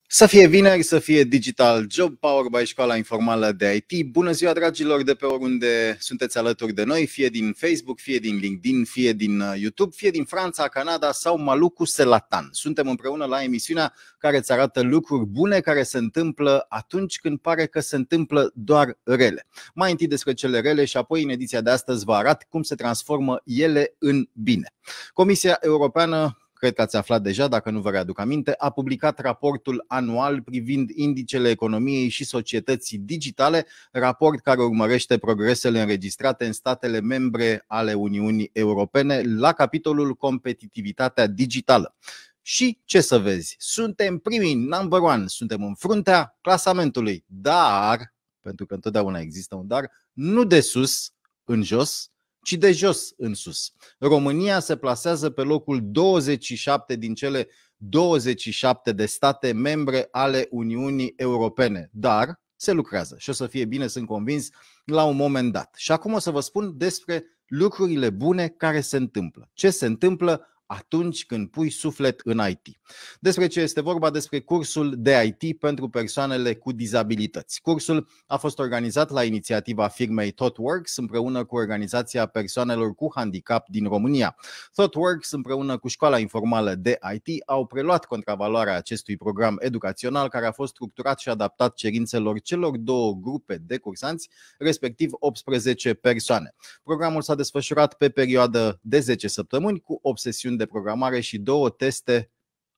Să fie vineri, să fie Digital Job Power by Școala Informală de IT. Bună ziua, dragilor, de pe oriunde sunteți alături de noi, fie din Facebook, fie din LinkedIn, fie din YouTube, fie din Franța, Canada sau Maluku Selatan. Suntem împreună la emisiunea care îți arată lucruri bune care se întâmplă atunci când pare că se întâmplă doar rele. Mai întâi despre cele rele și apoi în ediția de astăzi vă arăt cum se transformă ele în bine. Comisia Europeană, cred că ați aflat deja, dacă nu vă readuc aminte, a publicat raportul anual privind indicele economiei și societății digitale, raport care urmărește progresele înregistrate în statele membre ale Uniunii Europene la capitolul competitivitatea digitală. Și ce să vezi, suntem primii, number one, suntem în fruntea clasamentului, dar, pentru că întotdeauna există un dar, nu de sus în jos, ci de jos în sus. România se plasează pe locul 27 din cele 27 de state membre ale Uniunii Europene, dar se lucrează și o să fie bine, sunt convins, la un moment dat. Și acum o să vă spun despre lucrurile bune care se întâmplă. Ce se întâmplă atunci când pui suflet în IT. Despre ce este vorba? Despre cursul de IT pentru persoanele cu dizabilități. Cursul a fost organizat la inițiativa firmei ThoughtWorks împreună cu Organizația Persoanelor cu Handicap din România. ThoughtWorks împreună cu Școala Informală de IT au preluat contravaloarea acestui program educațional care a fost structurat și adaptat cerințelor celor două grupe de cursanți, respectiv 18 persoane. Programul s-a desfășurat pe perioadă de 10 săptămâni cu 8 sesiuni de programare și 2 teste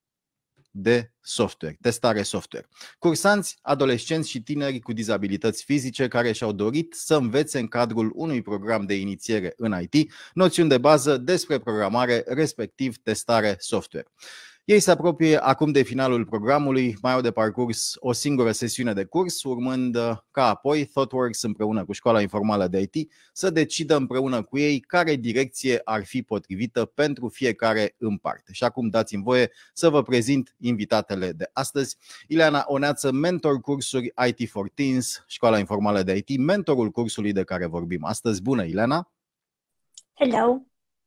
de software, testare software. Cursanți, adolescenți și tineri cu dizabilități fizice care și-au dorit să învețe în cadrul unui program de inițiere în IT noțiuni de bază despre programare, respectiv testare software. Ei se apropie acum de finalul programului, mai au de parcurs o singură sesiune de curs, urmând ca apoi ThoughtWorks împreună cu Școala Informală de IT să decidă împreună cu ei care direcție ar fi potrivită pentru fiecare în parte. Și acum dați-mi voie să vă prezint invitatele de astăzi. Ileana Oneață, mentor cursuri IT for Teens, Școala Informală de IT, mentorul cursului de care vorbim astăzi. Bună, Ileana! Hello!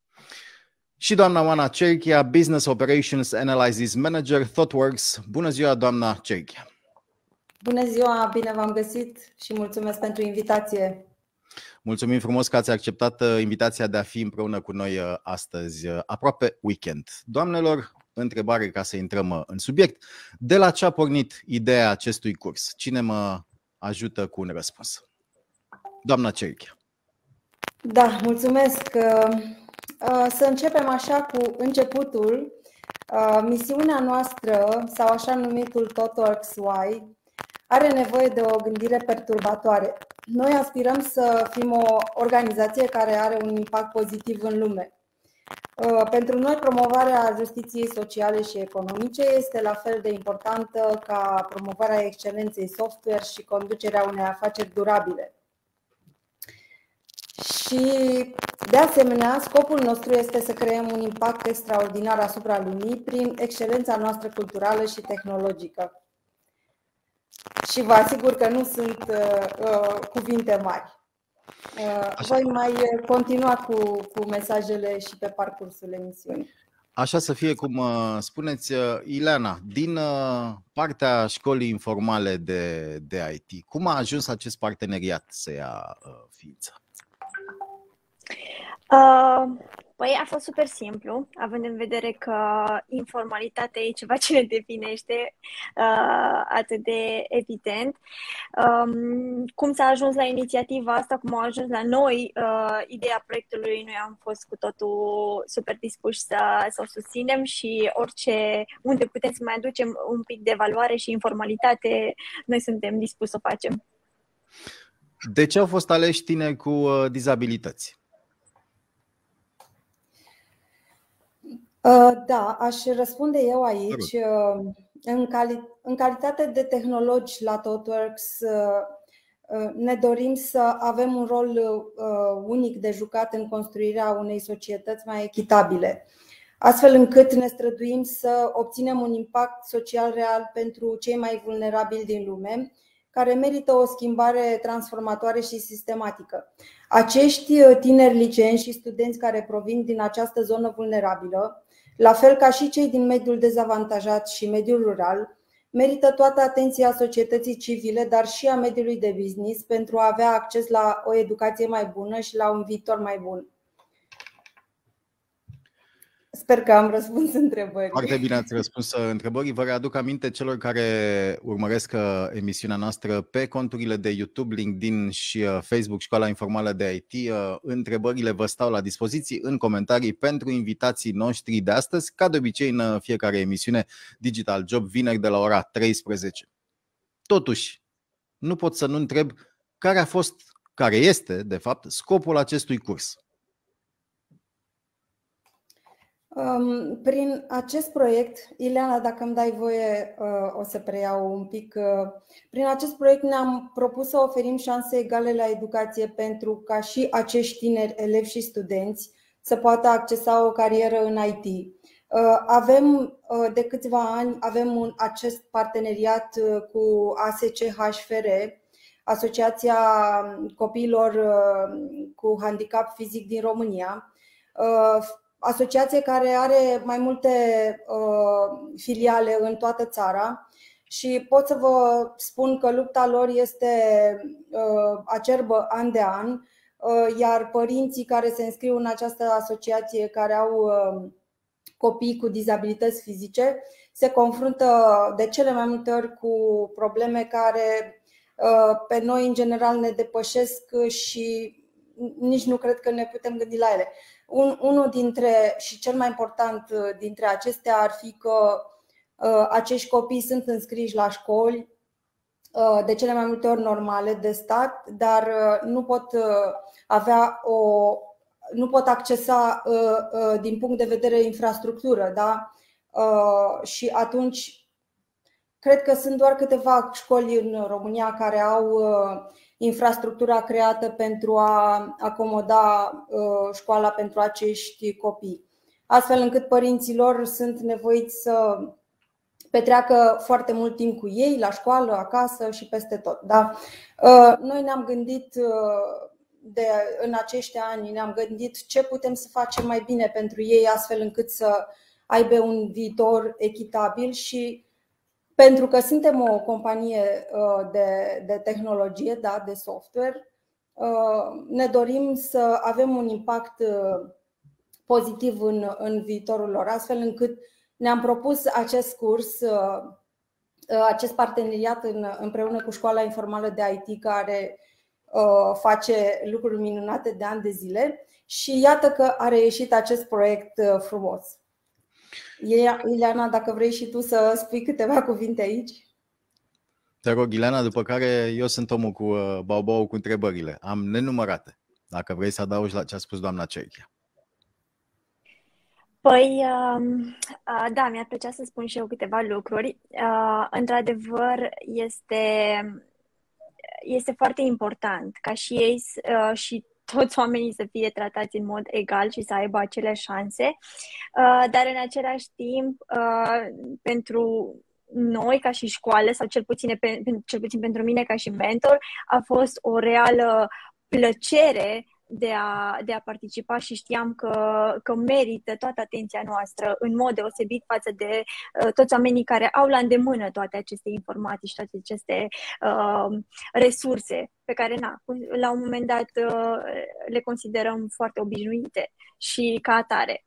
Și doamna Oana Cerchia, Business Operations Analysis Manager, ThoughtWorks. Bună ziua, doamna Cerchia! Bună ziua, bine v-am găsit și mulțumesc pentru invitație. Mulțumim frumos că ați acceptat invitația de a fi împreună cu noi astăzi, aproape weekend. Doamnelor, întrebare ca să intrăm în subiect. De la ce a pornit ideea acestui curs? Cine mă ajută cu un răspuns? Doamna Cerchia. Da, mulțumesc. Să începem așa cu începutul. Misiunea noastră, sau așa numitul ThoughtWorks Why, are nevoie de o gândire perturbatoare. Noi aspirăm să fim o organizație care are un impact pozitiv în lume. Pentru noi, promovarea justiției sociale și economice este la fel de importantă ca promovarea excelenței software și conducerea unei afaceri durabile. Și, de asemenea, scopul nostru este să creăm un impact extraordinar asupra lumii prin excelența noastră culturală și tehnologică. Și vă asigur că nu sunt cuvinte mari. Voi mai continua cu mesajele și pe parcursul emisiunii. Așa să fie cum spuneți. Ileana, din partea școlii informale de IT, cum a ajuns acest parteneriat să ia ființă? Păi a fost super simplu, având în vedere că informalitatea e ceva ce ne definește atât de evident. Cum s-a ajuns la inițiativa asta, cum a ajuns la noi, ideea proiectului, noi am fost cu totul super dispuși să o susținem și unde putem să mai aducem un pic de valoare și informalitate, noi suntem dispuși să o facem. De ce au fost aleși tineri cu dizabilități? Da, aș răspunde eu aici. În calitate de tehnologi la ThoughtWorks, ne dorim să avem un rol unic de jucat în construirea unei societăți mai echitabile, astfel încât ne străduim să obținem un impact social real pentru cei mai vulnerabili din lume, care merită o schimbare transformatoare și sistematică. Acești tineri liceeni și studenți care provin din această zonă vulnerabilă, la fel ca și cei din mediul dezavantajat și mediul rural, merită toată atenția societății civile, dar și a mediului de business pentru a avea acces la o educație mai bună și la un viitor mai bun. Sper că am răspuns întrebării. Foarte bine ați răspuns întrebării. Vă readuc aminte celor care urmăresc emisiunea noastră pe conturile de YouTube, LinkedIn și Facebook, Școala Informală de IT. Întrebările vă stau la dispoziție în comentarii pentru invitații noștri de astăzi, ca de obicei în fiecare emisiune Digital Job, vineri de la ora 13. Totuși, nu pot să nu întreb care este, de fapt, scopul acestui curs. Prin acest proiect, Ileana, dacă îmi dai voie, o să preiau un pic. Prin acest proiect ne-am propus să oferim șanse egale la educație pentru ca și acești tineri elevi și studenți să poată accesa o carieră în IT. Avem de câțiva ani acest parteneriat cu ASCHFR, Asociația Copiilor cu Handicap Fizic din România, asociație care are mai multe filiale în toată țara și pot să vă spun că lupta lor este acerbă an de an, iar părinții care se înscriu în această asociație, care au copii cu dizabilități fizice, se confruntă de cele mai multe ori cu probleme care pe noi în general ne depășesc și nici nu cred că ne putem gândi la ele. Unul dintre, și cel mai important dintre acestea ar fi că acești copii sunt înscriși la școli, de cele mai multe ori normale, de stat, dar nu pot accesa din punct de vedere infrastructură, da? Și atunci cred că sunt doar câteva școli în România care au infrastructura creată pentru a acomoda școala pentru acești copii, astfel încât părinții lor sunt nevoiți să petreacă foarte mult timp cu ei, la școală, acasă și peste tot. Da? Noi ne-am gândit în acești ani, ne-am gândit ce putem să facem mai bine pentru ei, astfel încât să aibă un viitor echitabil și pentru că suntem o companie de tehnologie, da, de software, ne dorim să avem un impact pozitiv în viitorul lor, astfel încât ne-am propus acest curs, acest parteneriat împreună cu Școala Informală de IT, care face lucruri minunate de ani de zile și iată că a reieșit acest proiect frumos. Ileana, dacă vrei și tu să spui câteva cuvinte aici. Te rog, Ileana, după care eu sunt omul cu baubau cu întrebările. Am nenumărate. Dacă vrei să adaugi la ce a spus doamna Cerchia. Păi, da, mi-ar plăcea să spun și eu câteva lucruri. Într-adevăr, este foarte important ca și ei și toți oamenii să fie tratați în mod egal și să aibă aceleași șanse, dar în același timp, pentru noi ca și școală, sau cel puțin pentru mine ca și mentor, a fost o reală plăcere de a participa și știam că merită toată atenția noastră în mod deosebit față de toți oamenii care au la îndemână toate aceste informații și toate aceste resurse pe care la un moment dat le considerăm foarte obișnuite și ca atare.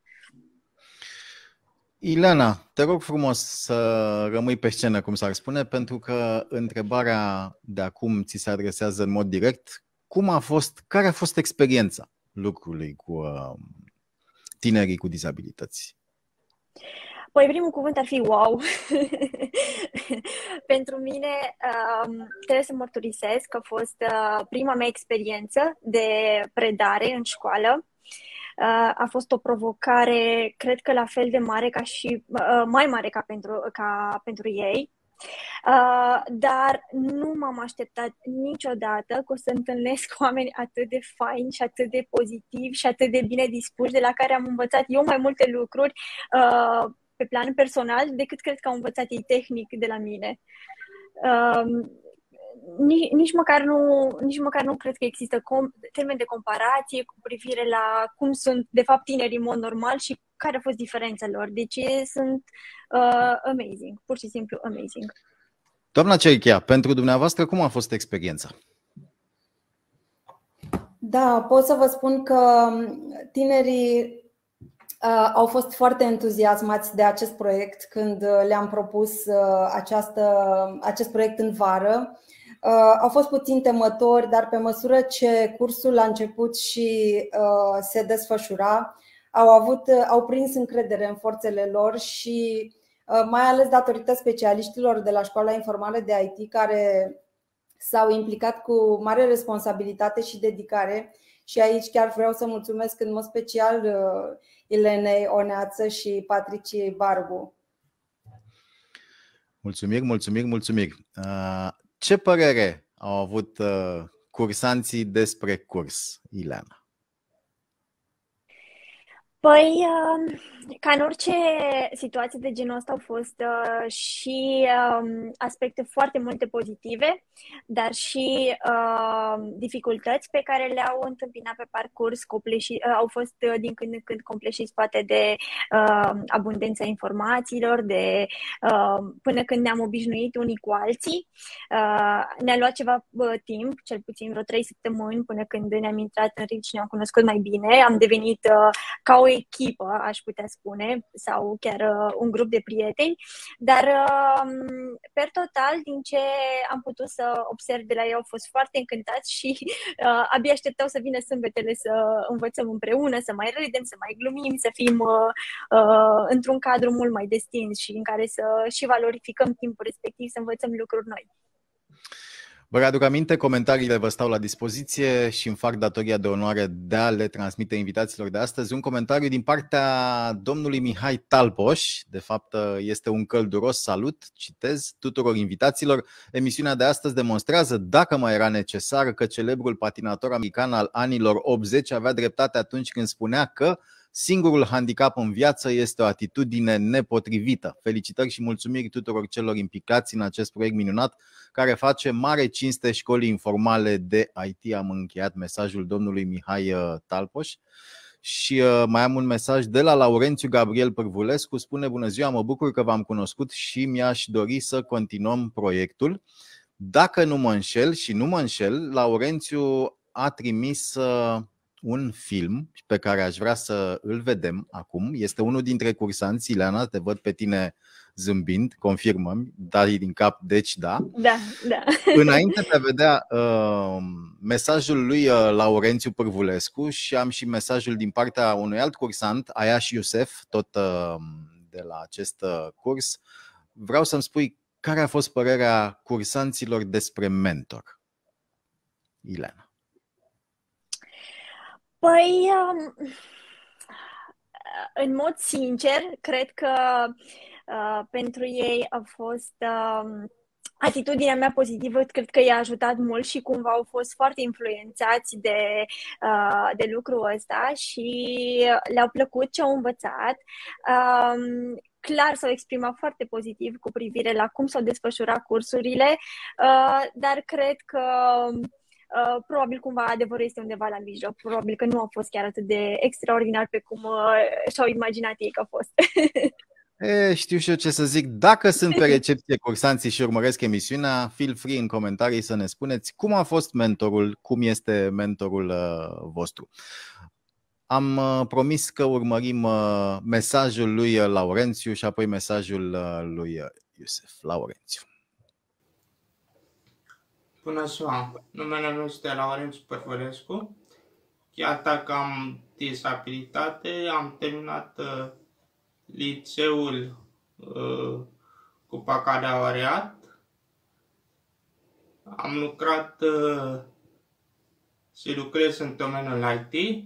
Ileana, te rog frumos să rămâi pe scenă, cum s-ar spune, pentru că întrebarea de acum ți se adresează în mod direct. Care a fost experiența lucrului cu tinerii cu dizabilități? Păi primul cuvânt ar fi wow. Pentru mine trebuie să mărturisesc că a fost prima mea experiență de predare în școală. A fost o provocare, cred că la fel de mare mai mare ca pentru ei. Dar nu m-am așteptat niciodată că o să întâlnesc oameni atât de faini și atât de pozitivi și atât de bine dispuși, de la care am învățat eu mai multe lucruri pe plan personal decât cred că au învățat ei tehnic de la mine. Nici măcar nu cred că există termen de comparație cu privire la cum sunt de fapt tinerii în mod normal și care a fost diferența lor. Deci sunt amazing, pur și simplu amazing. Doamna Cerchea, pentru dumneavoastră cum a fost experiența? Da, pot să vă spun că tinerii au fost foarte entuziasmați de acest proiect când le-am propus acest proiect în vară. Au fost puțin temători, dar pe măsură ce cursul a început și se desfășura, au prins încredere în forțele lor și mai ales datorită specialiștilor de la Școala Informală de IT care s-au implicat cu mare responsabilitate și dedicare. Și aici chiar vreau să mulțumesc în mod special Ilenei Oneață și Patriciei Barbu. Mulțumiri. Ce părere au avut cursanții despre curs, Ileana? Păi, ca în orice situație de genul ăsta au fost și aspecte foarte multe pozitive, dar și dificultăți pe care le-au întâmpinat pe parcurs, au fost din când în când compleșiți poate de abundența informațiilor, de până când ne-am obișnuit unii cu alții. Ne-a luat ceva timp, cel puțin vreo 3 săptămâni, până când ne-am intrat în ritm și ne-am cunoscut mai bine. Am devenit ca o echipă, aș putea spune, sau chiar un grup de prieteni, dar per total, din ce am putut să observ de la ei, au fost foarte încântați și abia așteptau să vină sâmbetele să învățăm împreună, să mai râdem, să mai glumim, să fim într-un cadru mult mai destins și în care să și valorificăm timpul respectiv, să învățăm lucruri noi. Vă aduc aminte, comentariile vă stau la dispoziție și îmi fac datoria de onoare de a le transmite invitaților de astăzi. Un comentariu din partea domnului Mihai Talpoș, de fapt este un călduros salut, citez, tuturor invitaților. Emisiunea de astăzi demonstrează, dacă mai era necesar, că celebrul patinator american al anilor 80 avea dreptate atunci când spunea că singurul handicap în viață este o atitudine nepotrivită. Felicitări și mulțumiri tuturor celor implicați în acest proiect minunat care face mare cinste școlii informale de IT. Am încheiat mesajul domnului Mihai Talpoș. Și mai am un mesaj de la Laurențiu Gabriel Pârvulescu. Spune: bună ziua, mă bucur că v-am cunoscut și mi-aș dori să continuăm proiectul. Dacă nu mă înșel și nu mă înșel, Laurențiu a trimis un film pe care aș vrea să îl vedem acum. Este unul dintre cursanți. Ileana, te văd pe tine zâmbind, confirmăm, dai din cap, deci da. Da. Înainte de a vedea mesajul lui Laurențiu Pârvulescu, și am și mesajul din partea unui alt cursant, Ayash Iusef, tot de la acest curs. Vreau să-mi spui care a fost părerea cursanților despre mentor, Ileana. Păi, în mod sincer, cred că pentru ei a fost atitudinea mea pozitivă, cred că i-a ajutat mult și cumva au fost foarte influențați de lucrul ăsta și le-au plăcut ce au învățat. Clar s-au exprimat foarte pozitiv cu privire la cum s-au desfășurat cursurile, dar cred că probabil cumva adevărul este undeva la mijloc. Probabil că nu a fost chiar atât de extraordinar pe cum și-au imaginat ei că a fost. Știu și eu ce să zic. Dacă sunt pe recepție cursanții și urmăresc emisiunea, feel free în comentarii să ne spuneți cum a fost mentorul, cum este mentorul vostru. Am promis că urmărim mesajul lui Laurențiu și apoi mesajul lui Iusef. Laurențiu. Bună ziua! Numele meu este Laurențiu Pârvulescu. Chiar dacă am disabilitate, am terminat liceul cu bacalaureat. Am lucrat și lucrez în domeniul IT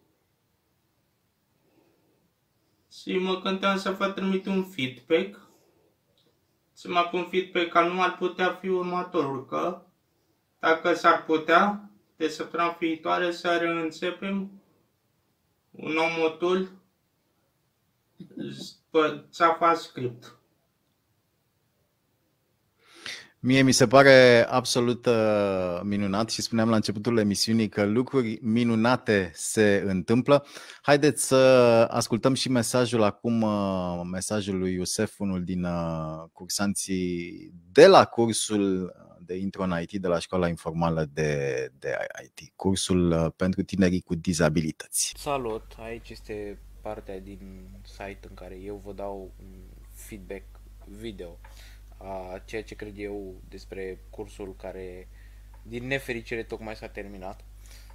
și mă gândeam să vă trimit un feedback. Să mă pun feedback anume ar putea fi următorul, că dacă s-ar putea, de săptămâna viitoare să reîncepem un nou modul pe JavaScript. Mie mi se pare absolut minunat și spuneam la începutul emisiunii că lucruri minunate se întâmplă. Haideți să ascultăm și mesajul acum, mesajul lui Iosef, unul din cursanții de la cursul de intro în IT de la Școala Informală de IT, cursul pentru tinerii cu dizabilități. Salut, aici este partea din site în care eu vă dau un feedback video a ceea ce cred eu despre cursul care, din nefericire, tocmai s-a terminat.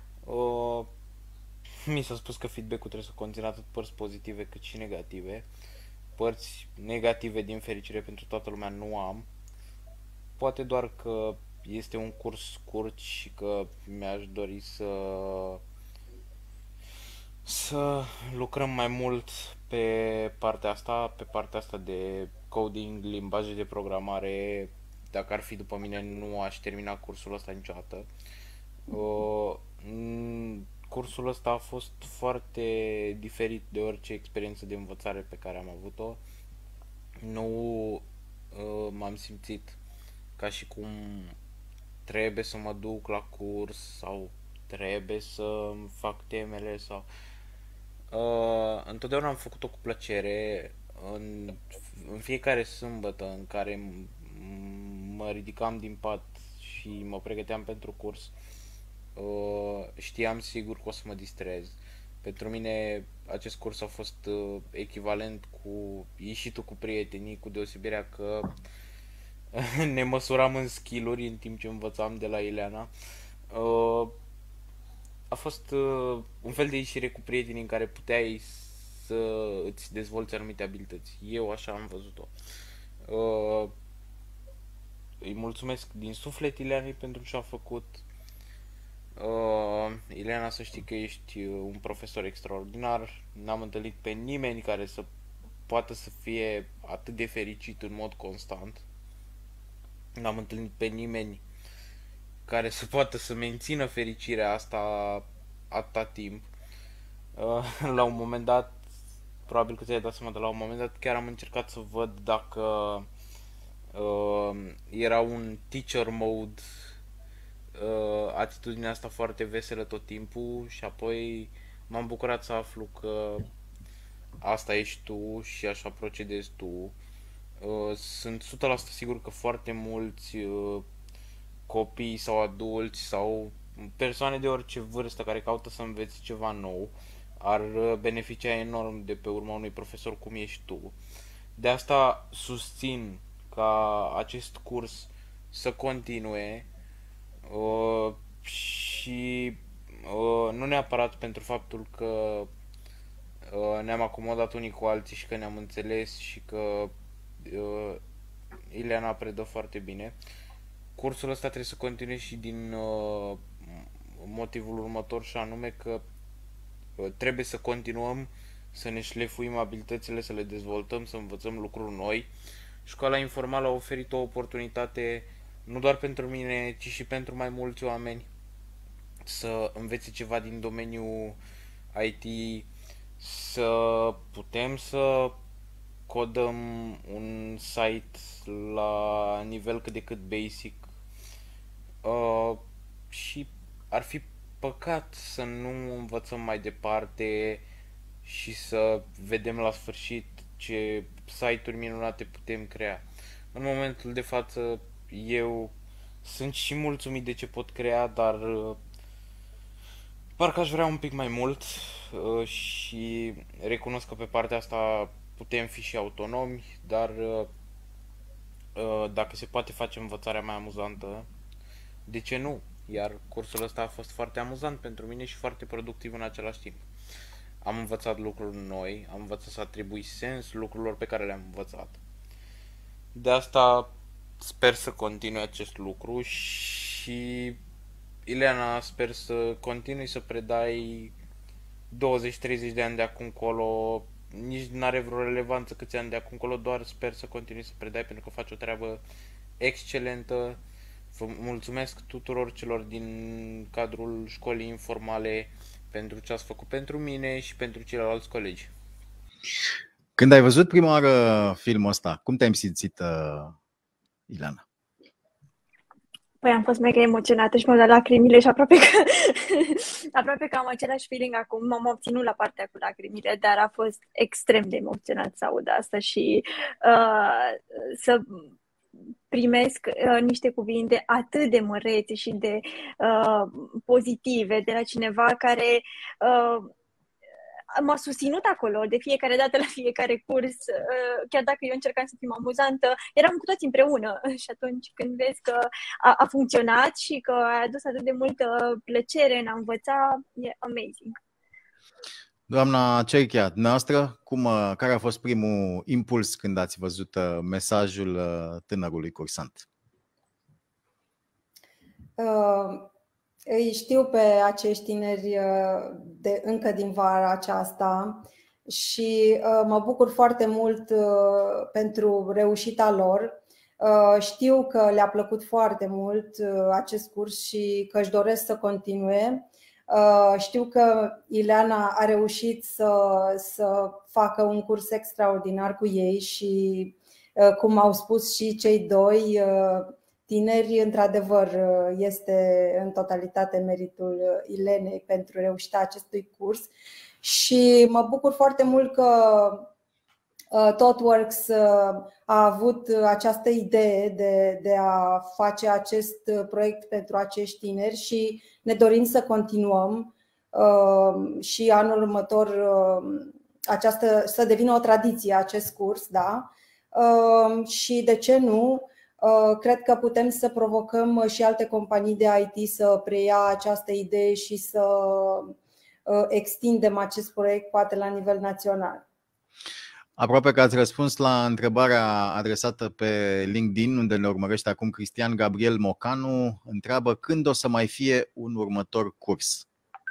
Mi s-a spus că feedback-ul trebuie să conțină atât părți pozitive cât și negative. Părți negative, din fericire pentru toată lumea, nu am. Poate doar că este un curs scurt și că mi-aș dori să lucrăm mai mult pe partea asta de coding, limbaje de programare. Dacă ar fi după mine, nu aș termina cursul ăsta niciodată. Cursul ăsta a fost foarte diferit de orice experiență de învățare pe care am avut-o. Nu m-am simțit ca și cum trebuie să mă duc la curs sau trebuie să fac temele sau... întotdeauna am făcut-o cu plăcere. În fiecare sâmbătă în care mă ridicam din pat și mă pregăteam pentru curs, știam sigur că o să mă distrez. Pentru mine acest curs a fost echivalent cu ieșitul cu prietenii, cu deosebirea că ne măsuram în skill-uri în timp ce învățam de la Ileana. A fost un fel de ieșire cu prietenii în care puteai să îți dezvolți anumite abilități. Eu așa am văzut-o. Îi mulțumesc din suflet Ileanei pentru ce a făcut. Ileana, să știi că ești un profesor extraordinar. N-am întâlnit pe nimeni care să poată să fie atât de fericit în mod constant. N-am întâlnit pe nimeni care să poată să mențină fericirea asta atâta timp. La un moment dat, probabil că ți-ai dat seama, de la un moment dat chiar am încercat să văd dacă era un teacher mode, atitudinea asta foarte veselă tot timpul, și apoi m-am bucurat să aflu că asta ești tu și așa procedezi tu. Sunt 100% sigur că foarte mulți copii sau adulți sau persoane de orice vârstă care caută să învețe ceva nou ar beneficia enorm de pe urma unui profesor cum ești tu. De asta susțin ca acest curs să continue și nu neapărat pentru faptul că ne-am acomodat unii cu alții și că ne-am înțeles și că Ileana predă foarte bine. Cursul ăsta trebuie să continue și din motivul următor, și anume că trebuie să continuăm să ne șlefuim abilitățile, să le dezvoltăm, să învățăm lucruri noi. Școala informală a oferit o oportunitate nu doar pentru mine, ci și pentru mai mulți oameni să învețe ceva din domeniul IT, să putem să codăm un site la nivel cât de cât basic, și ar fi păcat să nu învățăm mai departe și să vedem la sfârșit ce site-uri minunate putem crea. În momentul de față eu sunt și mulțumit de ce pot crea, dar parcă aș vrea un pic mai mult, și recunosc că pe partea asta putem fi și autonomi, dar dacă se poate face învățarea mai amuzantă, de ce nu? Iar cursul ăsta a fost foarte amuzant pentru mine și foarte productiv în același timp. Am învățat lucruri noi, am învățat să atribui sens lucrurilor pe care le-am învățat. De asta sper să continui acest lucru și Ileana, sper să continui să predai 20-30 de ani de acum încolo. Nici n-are vreo relevanță câți ani de acum încolo, doar sper să continui să predai pentru că faci o treabă excelentă. Vă mulțumesc tuturor celor din cadrul școlii informale pentru ce ați făcut pentru mine și pentru ceilalți colegi. Când ai văzut prima oară filmul ăsta, cum te-ai simțit, Ileana? Păi am fost mega emoționată și mi-au dat lacrimile și aproape că am același feeling acum. M-am obținut la partea cu lacrimile, dar a fost extrem de emoționat să aud asta și să primesc niște cuvinte atât de mărețe și de pozitive de la cineva care m-a susținut acolo de fiecare dată la fiecare curs, chiar dacă eu încercam să fiu amuzantă, eram cu toți împreună și atunci când vezi că a funcționat și că a adus atât de multă plăcere în a învăța, e amazing. Doamna Cerchia, dumneavoastră, care a fost primul impuls când ați văzut mesajul tânărului cursant? Îi știu pe acești tineri încă din vara aceasta și mă bucur foarte mult pentru reușita lor. Știu că le-a plăcut foarte mult acest curs și că își doresc să continue. Știu că Ileana a reușit să facă un curs extraordinar cu ei și, cum au spus și cei doi tineri, într-adevăr este în totalitate meritul Ilenei pentru reușita acestui curs. Și mă bucur foarte mult că ThoughtWorks a avut această idee de a face acest proiect pentru acești tineri și ne dorim să continuăm și anul următor să devină o tradiție acest curs, da? Și de ce nu? Cred că putem să provocăm și alte companii de IT să preia această idee și să extindem acest proiect poate la nivel național. Aproape că ați răspuns la întrebarea adresată pe LinkedIn, unde ne urmărește acum Cristian Gabriel Mocanu. Întreabă când o să mai fie un următor curs.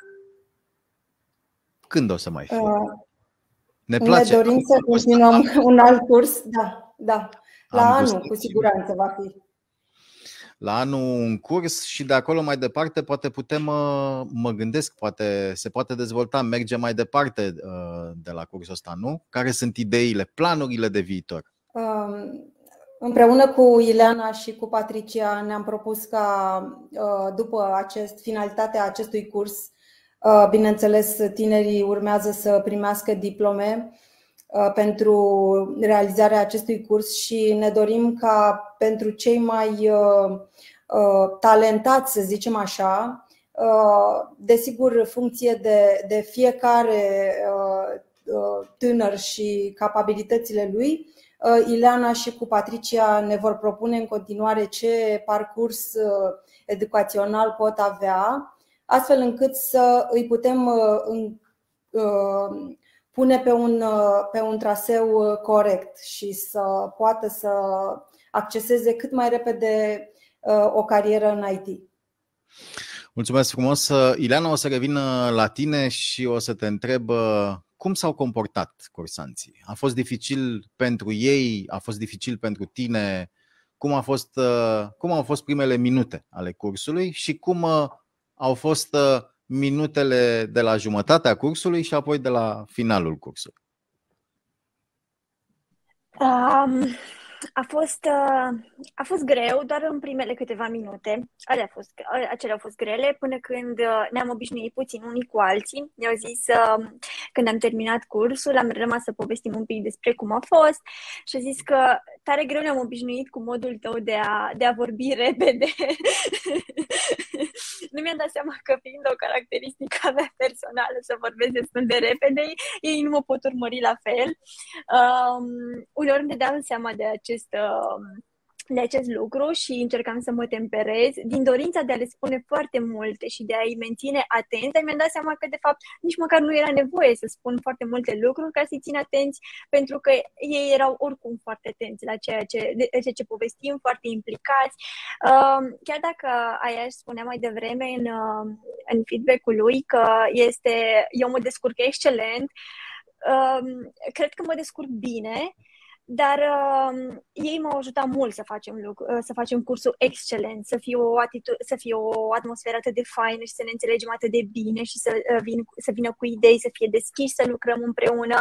Când o să mai fie? Ne dorim să continuăm un alt curs. Da. La anul, cu siguranță va fi. La anul un curs și de acolo mai departe poate putem, mă gândesc, poate se poate dezvolta, merge mai departe de la cursul ăsta, nu? Care sunt ideile, planurile de viitor? Împreună cu Ileana și cu Patricia ne-am propus ca după finalitatea acestui curs, bineînțeles, tinerii urmează să primească diplome pentru realizarea acestui curs și ne dorim ca pentru cei mai talentați, să zicem așa, desigur, funcție de fiecare tânăr și capabilitățile lui, Ileana și cu Patricia ne vor propune în continuare ce parcurs educațional pot avea, astfel încât să îi putem pune pe un traseu corect și să poată să acceseze cât mai repede o carieră în IT. Mulțumesc frumos. Ileana, o să revină la tine și o să te întreb cum s-au comportat cursanții. A fost dificil pentru ei? A fost dificil pentru tine? Cum au fost primele minute ale cursului și cum au fost minutele de la jumătatea cursului și apoi de la finalul cursului? A fost greu doar în primele câteva minute. Acelea au fost grele până când ne-am obișnuit puțin unii cu alții. Ne-au zis, când am terminat cursul, am rămas să povestim un pic despre cum a fost și au zis că tare greu ne-am obișnuit cu modul tău de a vorbi repede. Nu mi-am dat seama că, fiind o caracteristică a mea personală să vorbesc destul de repede, ei nu mă pot urmări la fel. Uneori îmi dădeam seama de acest lucru și încercam să mă temperez din dorința de a le spune foarte multe și de a-i menține atenți, dar mi-am dat seama că de fapt nici măcar nu era nevoie să spun foarte multe lucruri ca să-i țin atenți, pentru că ei erau oricum foarte atenți la ceea ce povestim, foarte implicați. Chiar dacă Ayash spunea mai devreme în feedback-ul lui că eu mă descurc excelent, cred că mă descurc bine. dar ei m-au ajutat mult să facem cursul excelent, să fie o atmosferă atât de faină și să ne înțelegem atât de bine și să vină cu idei, să fie deschiși, să lucrăm împreună,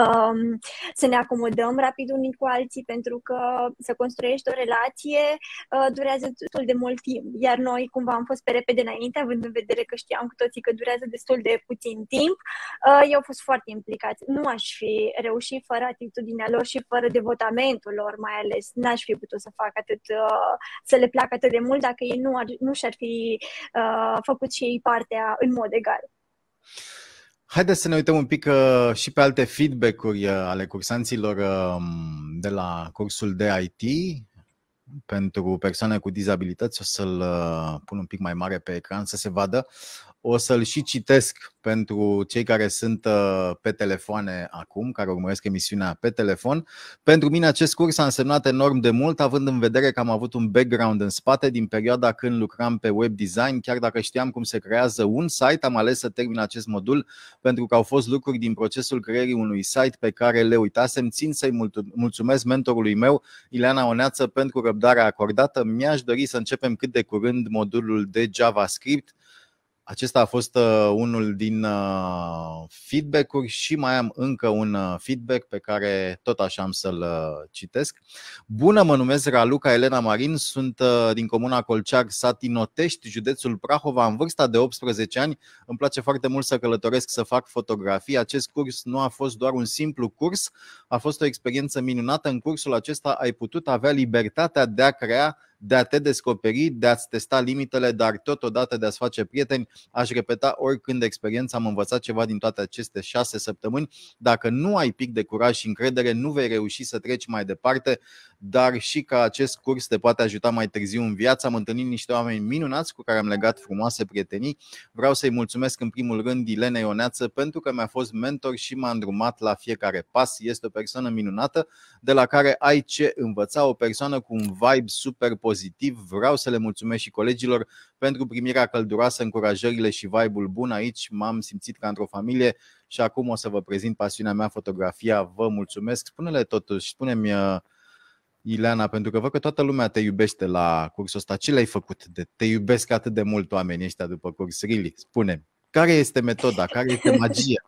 să ne acomodăm rapid unii cu alții, pentru că să construiești o relație durează destul de mult timp, iar noi cumva am fost pe repede înainte, având în vedere că știam cu toții că durează destul de puțin timp. Ei au fost foarte implicați. Nu aș fi reușit fără atitudinea lor și fără devotamentul lor, mai ales. N-aș fi putut să fac să le placă atât de mult dacă ei nu și-ar fi făcut și ei partea în mod egal. Haideți să ne uităm un pic și pe alte feedback-uri ale cursanților de la cursul de IT pentru persoane cu dizabilități. O să-l pun un pic mai mare pe ecran să se vadă. O să-l și citesc pentru cei care sunt pe telefoane acum, care urmăresc emisiunea pe telefon. Pentru mine acest curs a însemnat enorm de mult, având în vedere că am avut un background în spate din perioada când lucram pe web design. Chiar dacă știam cum se creează un site, am ales să termin acest modul pentru că au fost lucruri din procesul creării unui site pe care le uitasem. Țin să-i mulțumesc mentorului meu, Ileana Oneață, pentru răbdarea acordată. Mi-aș dori să începem cât de curând modulul de JavaScript. Acesta a fost unul din feedback-uri și mai am încă un feedback pe care tot așa am să-l citesc. Bună, mă numesc Raluca Elena Marin, sunt din comuna Colceag, sat Inotești, județul Prahova, în vârsta de 18 ani. Îmi place foarte mult să călătoresc, să fac fotografii. Acest curs nu a fost doar un simplu curs, a fost o experiență minunată. În cursul acesta ai putut avea libertatea de a crea, de a te descoperi, de a-ți testa limitele, dar totodată de a-ți face prieteni. Aș repeta oricând experiența, am învățat ceva din toate aceste 6 săptămâni. Dacă nu ai pic de curaj și încredere, nu vei reuși să treci mai departe, dar și că acest curs te poate ajuta mai târziu în viață. Am întâlnit niște oameni minunați cu care am legat frumoase prietenii. Vreau să-i mulțumesc în primul rând Ilenei Oneață pentru că mi-a fost mentor și m-a îndrumat la fiecare pas. Este o persoană minunată de la care ai ce învăța, o persoană cu un vibe super pozitiv. Vreau să le mulțumesc și colegilor pentru primirea călduroasă, încurajările și vibe-ul bun aici. M-am simțit ca într-o familie și acum o să vă prezint pasiunea mea, fotografia. Vă mulțumesc. Spune-le totuși, spune-mi Ileana, pentru că văd că toată lumea te iubește la cursul ăsta. Ce le-ai făcut? Te iubesc atât de mult oamenii ăștia după curs. Really, spune-mi, care este metoda? Care este magia?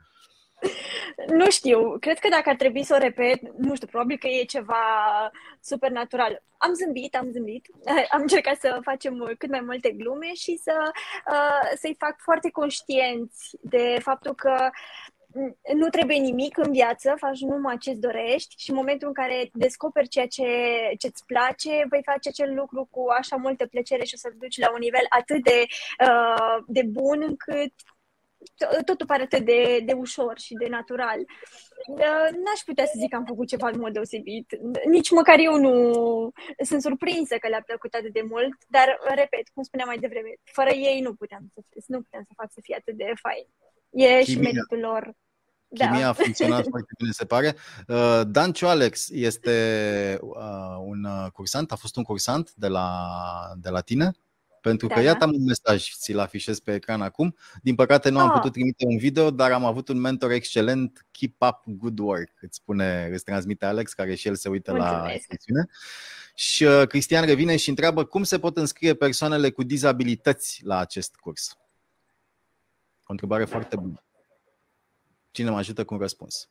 Nu știu, cred că dacă ar trebui să o repet, nu știu, probabil că e ceva supernatural. Am zâmbit, am încercat să facem cât mai multe glume și să-i fac foarte conștienți de faptul că nu trebuie nimic în viață, faci numai ce-ți dorești și în momentul în care descoperi ceea ce-ți place, vei face acel lucru cu așa multă plăcere și o să-l duci la un nivel atât de bun încât totul pare atât de ușor și de natural. N-aș putea să zic că am făcut ceva în mod deosebit. Nici măcar eu nu sunt surprinsă că le-a plăcut atât de mult, dar, repet, cum spuneam mai devreme, fără ei nu puteam să fac să fie atât de fain. E și meritul lor. Chimia a funcționat foarte bine, se pare. Danciu Alex este un cursant, a fost un cursant de la tine? Pentru că iată am un mesaj, ți-l afișez pe ecran acum. Din păcate nu am putut trimite un video, dar am avut un mentor excelent. Keep up good work, îți transmite Alex, care și el se uită la emisiune. Și Cristian revine și întreabă cum se pot înscrie persoanele cu dizabilități la acest curs. O întrebare foarte bună. Cine mă ajută cu un răspuns?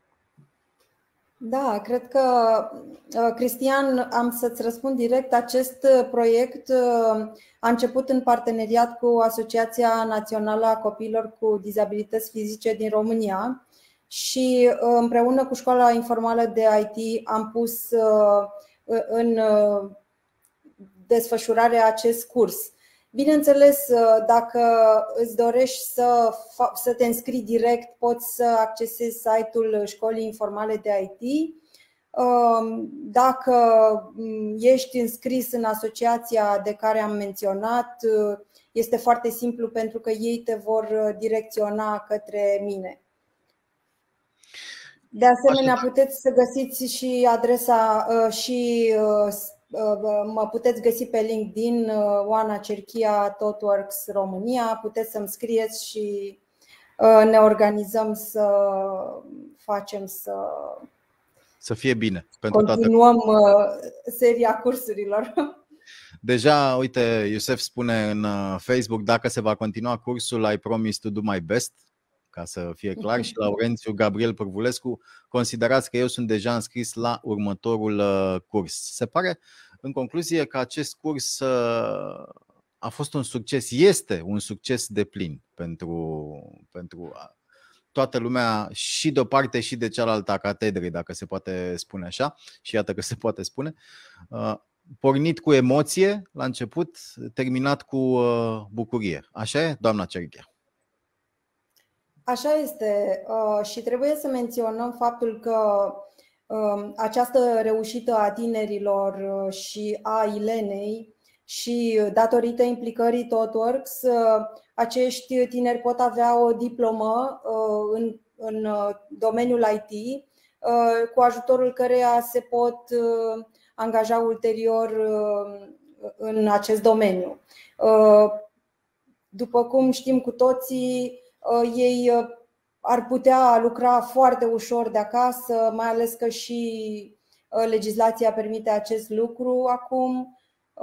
Da, cred că, Cristian, am să-ți răspund direct. Acest proiect a început în parteneriat cu Asociația Națională a Copiilor cu Dizabilități Fizice din România și împreună cu Școala Informală de IT am pus în desfășurare acest curs. Bineînțeles, dacă îți dorești să te înscrii direct, poți să accesezi site-ul Școlii Informale de IT. Dacă ești înscris în asociația de care am menționat, este foarte simplu pentru că ei te vor direcționa către mine. De asemenea, puteți să găsiți și adresa și mă puteți găsi pe LinkedIn, Oana Cerchia, ThoughtWorks România. Puteți să-mi scrieți și ne organizăm să facem Să fie bine pentru toată Continuăm seria cursurilor. Deja, uite, Iosef spune în Facebook, dacă se va continua cursul, I promise to do my best, ca să fie clar. Și Laurențiu Gabriel Pârvulescu, considerați că eu sunt deja înscris la următorul curs. Se pare, în concluzie, că acest curs a fost un succes, este un succes deplin pentru toată lumea, și de o parte și de cealaltă a catedrei, dacă se poate spune așa, și iată că se poate spune. Pornit cu emoție la început, terminat cu bucurie. Așa e, doamna Cerchea? Așa este și trebuie să menționăm faptul că această reușită a tinerilor și a Ilenei și datorită implicării ThoughtWorks, acești tineri pot avea o diplomă în domeniul IT, cu ajutorul căreia se pot angaja ulterior în acest domeniu. După cum știm cu toții, ei ar putea lucra foarte ușor de acasă, mai ales că și legislația permite acest lucru acum.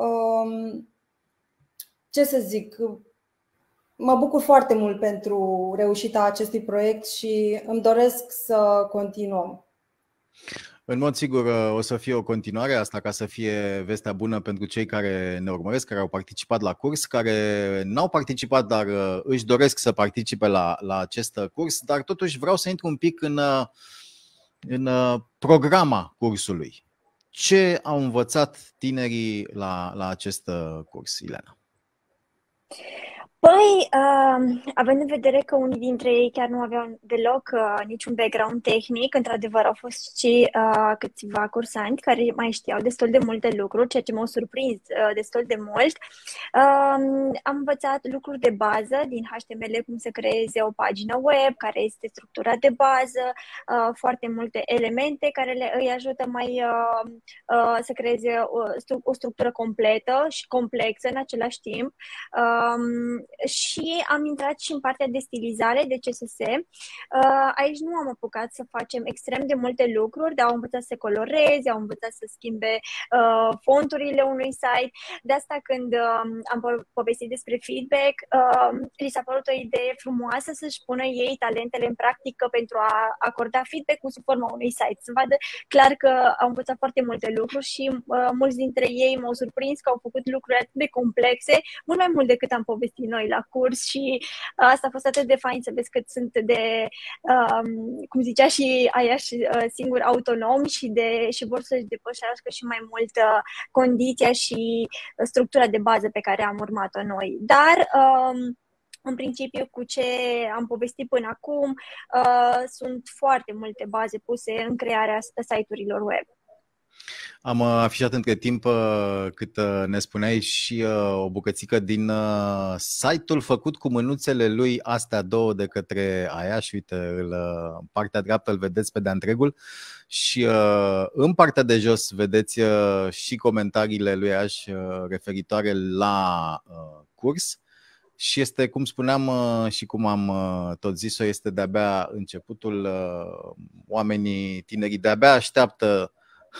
Ce să zic, mă bucur foarte mult pentru reușita acestui proiect și îmi doresc să continuăm. În mod sigur o să fie o continuare, asta ca să fie vestea bună pentru cei care ne urmăresc, care au participat la curs, care n-au participat, dar își doresc să participe la acest curs. Dar totuși vreau să intru un pic în programa cursului. Ce au învățat tinerii la acest curs, Ileana? Păi, având în vedere că unii dintre ei chiar nu aveau deloc niciun background tehnic, într-adevăr au fost și câțiva cursanți care mai știau destul de multe lucruri, ceea ce m-au surprins destul de mult. Am învățat lucruri de bază din HTML, cum să creeze o pagină web, care este structura de bază, foarte multe elemente care îi ajută mai să creeze o structură completă și complexă în același timp. Și am intrat și în partea de stilizare, de CSS. Aici nu am apucat să facem extrem de multe lucruri, dar au învățat să coloreze, au învățat să schimbe fonturile unui site. De asta când am povestit despre feedback, li s-a părut o idee frumoasă să-și pună ei talentele în practică pentru a acorda feedback sub forma unui site. Să vadă clar că au învățat foarte multe lucruri și mulți dintre ei m-au surprins că au făcut lucruri atât de complexe, mult mai mult decât am povestit noi la curs, și asta a fost atât de fain să vezi cât sunt de, cum zicea și Aiași, singuri autonomi și vor să-și depășească și mai mult condiția și structura de bază pe care am urmat-o noi. Dar în principiu, cu ce am povestit până acum, sunt foarte multe baze puse în crearea site-urilor web. Am afișat între timp, cât ne spuneai, și o bucățică din site-ul făcut cu mânuțele lui astea două de către Aiași. Uite, în partea dreaptă îl vedeți pe de-a întregul și în partea de jos vedeți și comentariile lui Aiași referitoare la curs. Și este, cum spuneam și cum am tot zis-o, este de-abia începutul. Oamenii, tinerii, de-abia așteaptă.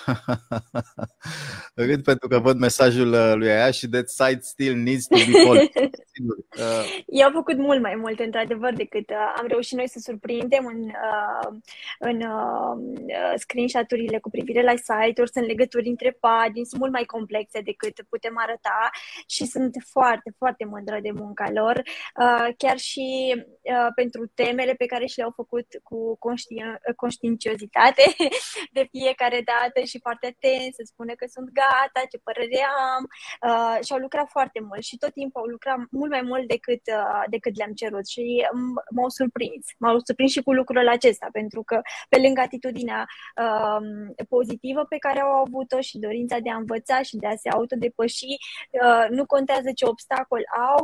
Râd pentru că văd mesajul lui Aia și that site still needs to be called. Eu am făcut mult mai mult, într-adevăr, decât am reușit noi să surprindem în screenshot-urile cu privire la site-uri. Sunt legături între pagini, sunt mult mai complexe decât putem arăta și sunt foarte, foarte mândră de munca lor. Chiar și pentru temele pe care și le-au făcut cu conștiinciozitate de fiecare dată și foarte atent, să spune că sunt gata, ce părere am, și au lucrat foarte mult și tot timpul au lucrat mult mai mult decât le-am cerut și m-au surprins și cu lucrul acesta, pentru că pe lângă atitudinea pozitivă pe care au avut-o și dorința de a învăța și de a se autodepăși, nu contează ce obstacol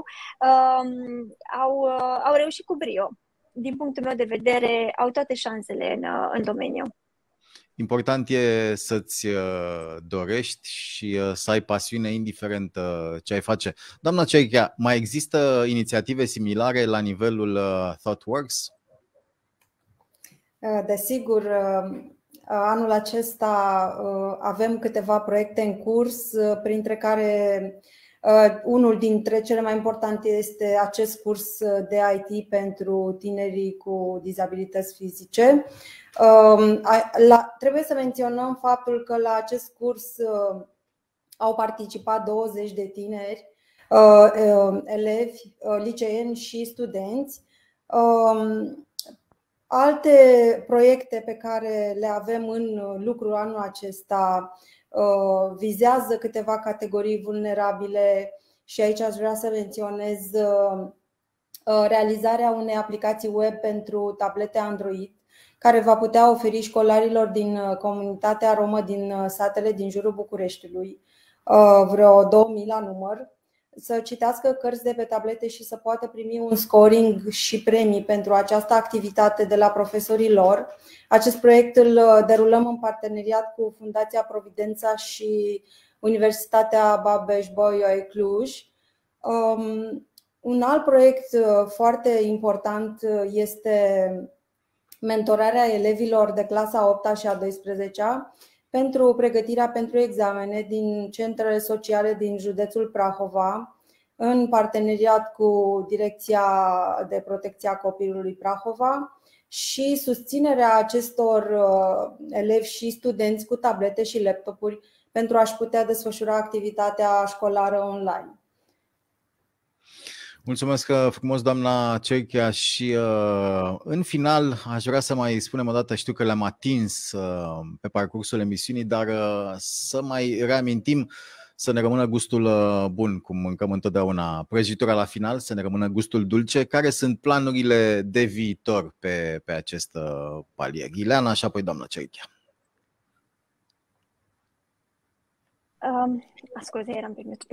au reușit cu brio. Din punctul meu de vedere, au toate șansele în domeniu. Important e să-ți dorești și să ai pasiune, indiferent ce ai face. Doamna Cerchea, mai există inițiative similare la nivelul ThoughtWorks? Desigur, Anul acesta avem câteva proiecte în curs, printre care unul dintre cele mai importante este acest curs de IT pentru tinerii cu dizabilități fizice. Trebuie să menționăm faptul că la acest curs au participat 20 de tineri, elevi, liceeni și studenți. Alte proiecte pe care le avem în lucru anul acesta vizează câteva categorii vulnerabile și aici aș vrea să menționez realizarea unei aplicații web pentru tablete Android, care va putea oferi școlarilor din comunitatea romă din satele din jurul Bucureștiului, vreo 2000 la număr, să citească cărți de pe tablete și să poată primi un scoring și premii pentru această activitate de la profesorii lor. Acest proiect îl derulăm în parteneriat cu Fundația Providența și Universitatea Babeș-Bolyai Cluj. Un alt proiect foarte important este mentorarea elevilor de clasa 8-a și a 12-a pentru pregătirea pentru examene din centrele sociale din județul Prahova, în parteneriat cu Direcția de Protecție a Copilului Prahova și susținerea acestor elevi și studenți cu tablete și laptopuri pentru a-și putea desfășura activitatea școlară online. Mulțumesc frumos, doamna Cerchia, și în final aș vrea să mai spunem o dată, știu că le-am atins pe parcursul emisiunii, dar să mai reamintim, să ne rămână gustul bun, cum mâncăm întotdeauna prăjitura la final, să ne rămână gustul dulce. Care sunt planurile de viitor pe acest palier? Ileana și apoi doamna Cerchia. Scuze, eram pe mute.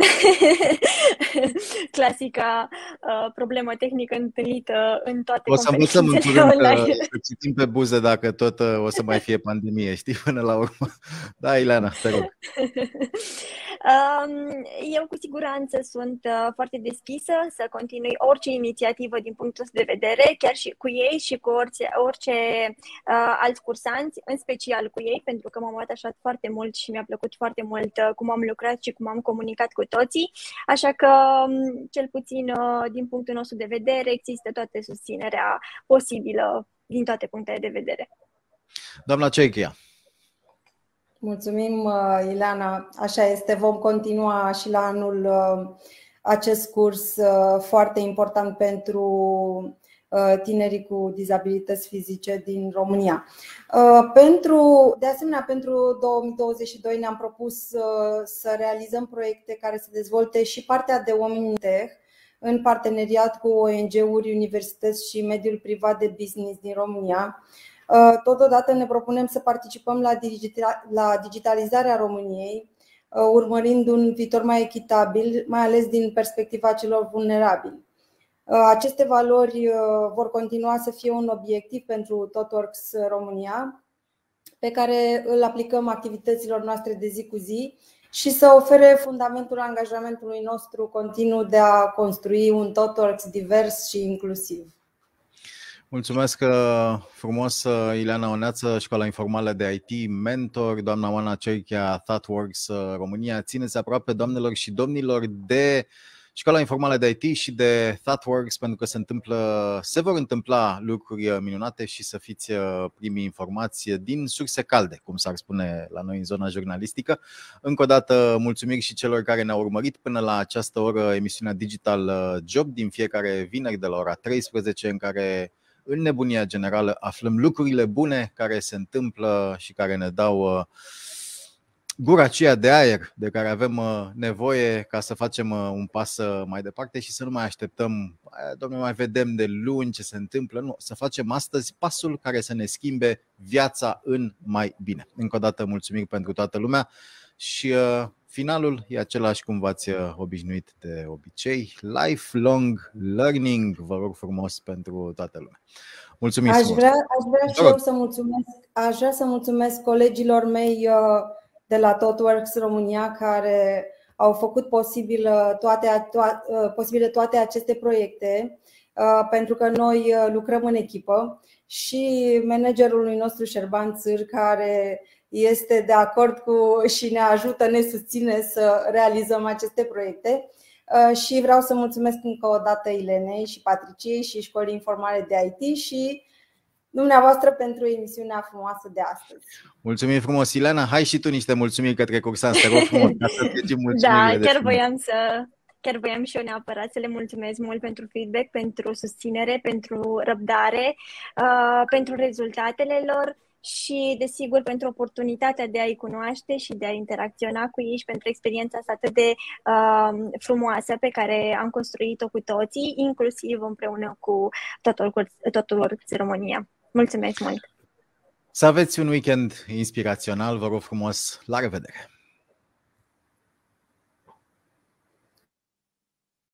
Clasica problemă tehnică întâlnită în toate conferințele online. O să învățăm în curând să citim pe buze dacă tot o să mai fie pandemie, știi, până la urmă. Da, Ileana, te rog. Eu cu siguranță sunt foarte deschisă să continui orice inițiativă din punctul de vedere, chiar și cu ei și cu orice alți cursanți, în special cu ei, pentru că m-am atașat foarte mult și mi-a plăcut foarte mult cum am lucrat și cum am comunicat cu toții. Așa că, cel puțin din punctul nostru de vedere, există toată susținerea posibilă din toate punctele de vedere. Doamna Cerchia. Mulțumim, Ileana. Așa este, vom continua și la anul acest curs foarte important pentru tinerii cu dizabilități fizice din România. De asemenea, pentru 2022 ne-am propus să realizăm proiecte care să dezvolte și partea de Women-in-Tech în parteneriat cu ONG-uri, universități și mediul privat de business din România. Totodată ne propunem să participăm la digitalizarea României, urmărind un viitor mai echitabil, mai ales din perspectiva celor vulnerabili. Aceste valori vor continua să fie un obiectiv pentru ThoughtWorks România, pe care îl aplicăm activităților noastre de zi cu zi și să ofere fundamentul angajamentului nostru continuu de a construi un ThoughtWorks divers și inclusiv. Mulțumesc frumos, Ileana Oneață, Școala Informală de IT, mentor, doamna Oana Cerchia, ThoughtWorks România. Țineți aproape, doamnelor și domnilor, de Școala Informală de IT și de ThoughtWorks, pentru că se vor întâmpla lucruri minunate și să fiți primii informați din surse calde, cum s-ar spune la noi în zona jurnalistică. Încă o dată mulțumiri și celor care ne-au urmărit până la această oră emisiunea Digital Job din fiecare vineri de la ora 13, în care în nebunia generală aflăm lucrurile bune care se întâmplă și care ne dau gura aceea de aer de care avem nevoie ca să facem un pas mai departe și să nu mai așteptăm, dom'le, mai vedem de luni ce se întâmplă. Nu, să facem astăzi pasul care să ne schimbe viața în mai bine. Încă o dată mulțumiri pentru toată lumea și finalul e același cum v-ați obișnuit de obicei. Lifelong learning, vă rog frumos, pentru toată lumea. Mulțumim. Aș vrea și eu să mulțumesc colegilor mei de la ThoughtWorks România, care au făcut posibile toate aceste proiecte. pentru că noi lucrăm în echipă și managerului nostru Șerban Țâr, care este de acord și ne ajută, ne susține să realizăm aceste proiecte. Și vreau să mulțumesc încă o dată Ilenei și Patriciei și Școlii Informale de IT și dumneavoastră pentru emisiunea frumoasă de astăzi. Mulțumim frumos, Ilena. Hai și tu niște mulțumiri către cursanți, te rog frumos, ca să trecem mulțumirile. Da, chiar voiam și eu neapărat să le mulțumesc mult pentru feedback, pentru susținere, pentru răbdare, pentru rezultatele lor și, desigur, pentru oportunitatea de a-i cunoaște și de a interacționa cu ei și pentru experiența asta atât de frumoasă pe care am construit-o cu toții, inclusiv împreună cu Totul Works România. Mulțumesc mult! Să aveți un weekend inspirațional, vă rog frumos, la revedere!